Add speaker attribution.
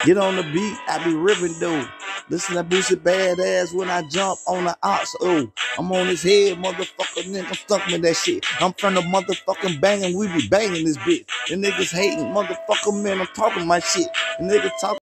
Speaker 1: Get on the beat, I be ripping though. Listen to Boosie badass when I jump on the ox. Oh, I'm on his head, motherfucker. Nigga, stuck with that shit. I'm from the motherfucking banging. We be banging this bitch. The niggas hating, motherfucker, man. I'm talking my shit. The niggas talking.